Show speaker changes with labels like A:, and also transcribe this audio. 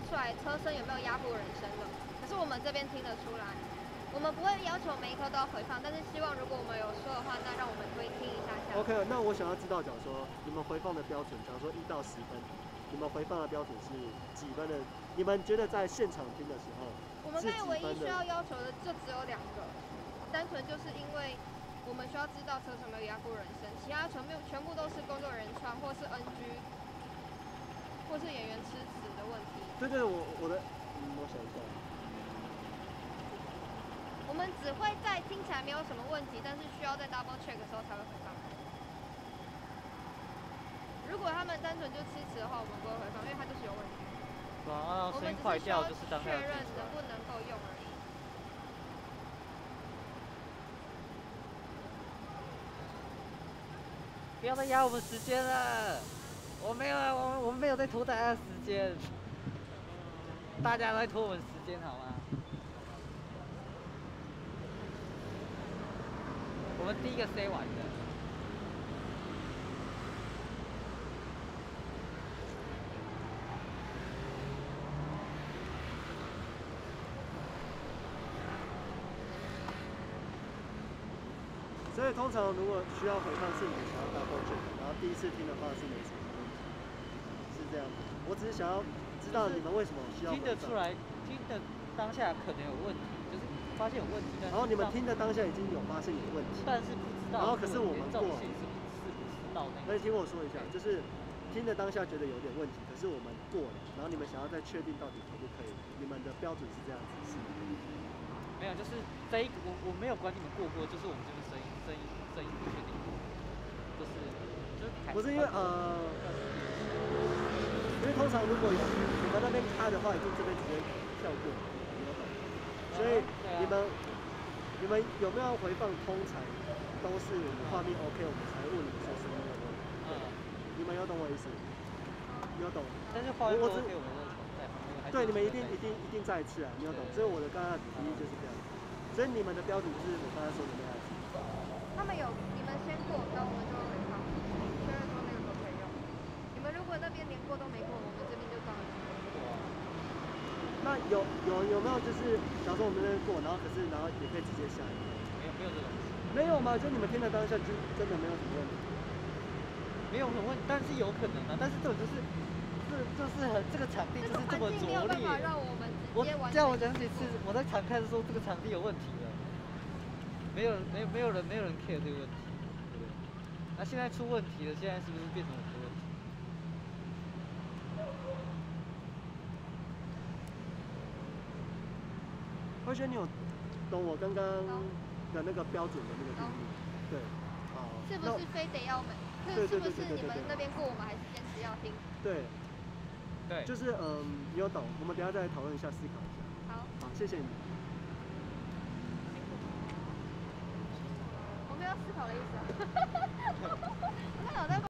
A: 出来车身有没有压迫人身的，可是我们这边听得出来。我们不会要求每一颗都要回放，但是希望如果我们有说的话，那让我们会听一下下。
B: OK， 那我想要知道，假如说你们回放的标准，假如说1到10分，你们回放的标准是几分的？你们觉得在现场听的时候，
A: 我们刚才唯一需要要求的就只有2个，单纯就是因为我们需要知道车上有没有压过人身，其他全部都是工作人员穿或是 NG， 或是演员吃词的问题。
B: 对，我想一下。
A: 我们只会在听起来没有什么问题，但是需要在 double check 的时候才会回放。如果他们单纯就吃词的话，我们不会回放，因为它就是有问题。
C: 对啊，声音坏掉就是当下
A: 确认能不能够用而已。
C: 不要再压我们时间了，我们没有在拖大家的时间，大家都在拖我们时间好吗？我们第一个 say 完的。
B: 所以通常如果需要回放是你们想要double check，然后第一次听的话是没什么问题，是这样子。我只是想要知道你们为什么需要回放。
C: 听得出来，听的当下可能有问题，就是发现有问题，但是
B: 然后你们听的当下已经有发现有问题，
C: 但是不知道。
B: 然后可是我们过，
C: 是不是到那个？
B: 而且听我说一下，就是听的当下觉得有点问题，可是我们过了，然后你们想要再确定到底可不可以，你们的标准是这样子，是吗？
C: 没有，就是这一个我没有管你们过，就是我们这边声音不确定，就是
B: 不是因为因为通常如果有你们那边开的话，一定这边直接跳过，你们懂？所以你们有没有回放？通常都是画面 OK， 我们才问你们说声音有问题。你们有懂我意思？有懂？
C: 但是画面 OK， 我们
B: 对，你们一定再一次啊，你要懂。所以我的刚刚的提议就是这样。所以你们的标准就是我刚才说的那样子。
A: 他们有你们先过，然后我们就会回放，确认说那个都可以用。你们如果那边连过都没过，我们这边就照样过。
B: 那有没有就是假如说我们那边过，然后也可以直接下一个？
C: 没有这种。
B: 没有吗？就你们听的当下就真的没有什么问题。
C: 没有什么问题，但是有可能啊。但是这种就是这个场地就是这么拙劣。这样我讲几次，我在常看的时候，这个场地有问题了。没有人 care 这个问题，对不对？那现在出问题了，现在是不是变成我们的问题？
B: 慧轩，你有懂我刚刚的那个标准的那个定义？对，好。
A: 是不是非得要我们？是不是你们那边过，我们还是坚持要听？
B: 对，就是你有懂，我们等一下再讨论一下，思考一下。
A: 好，
B: 谢谢你。
A: 我没有思考的意思啊。我刚有在。